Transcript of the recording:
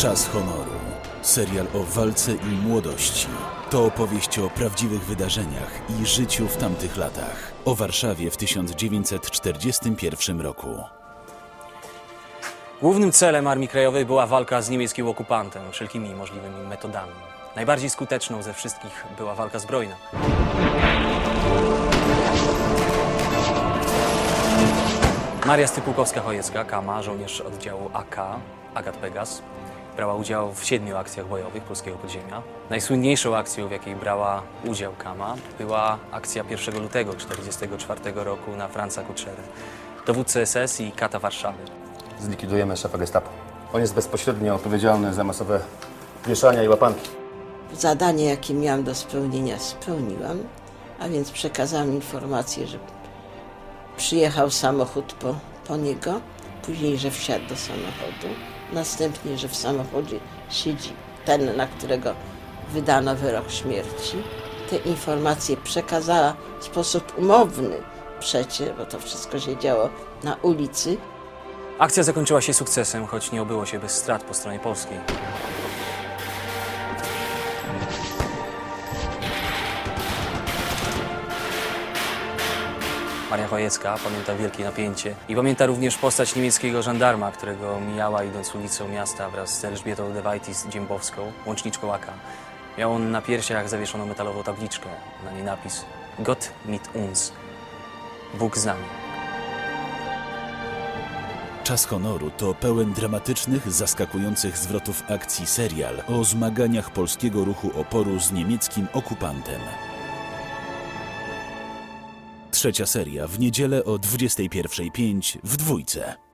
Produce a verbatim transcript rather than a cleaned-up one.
Czas honoru. Serial o walce i młodości. To opowieść o prawdziwych wydarzeniach i życiu w tamtych latach. O Warszawie w tysiąc dziewięćset czterdziestym pierwszym roku. Głównym celem Armii Krajowej była walka z niemieckim okupantem wszelkimi możliwymi metodami. Najbardziej skuteczną ze wszystkich była walka zbrojna. Maria Stypułkowska-Chojecka, Kama, żołnierz oddziału A K, Agat Pegas, brała udział w siedmiu akcjach bojowych polskiego podziemia. Najsłynniejszą akcją, w jakiej brała udział Kama, była akcja pierwszego lutego tysiąc dziewięćset czterdziestego czwartego roku na Franza Kutschera, dowódcę S S i kata Warszawy. Zlikwidujemy szefa gestapo. On jest bezpośrednio odpowiedzialny za masowe wieszania i łapanki. Zadanie, jakie miałam do spełnienia, spełniłam, a więc przekazałam informację, że przyjechał samochód po, po niego, później, że wsiadł do samochodu, następnie, że w samochodzie siedzi ten, na którego wydano wyrok śmierci. Te informacje przekazała w sposób umowny przecie, bo to wszystko się działo na ulicy. Akcja zakończyła się sukcesem, choć nie obyło się bez strat po stronie polskiej. Maria Chojecka pamięta wielkie napięcie i pamięta również postać niemieckiego żandarma, którego mijała idąc ulicą miasta wraz z Elżbietą Dewajtis-Dziębowską, łączniczką A K. Miał on na piersiach zawieszoną metalową tabliczkę, na niej napis Gott mit uns, Bóg z nami. Czas honoru to pełen dramatycznych, zaskakujących zwrotów akcji serial o zmaganiach polskiego ruchu oporu z niemieckim okupantem. Trzecia seria w niedzielę o dwudziestej pierwszej pięć w Dwójce.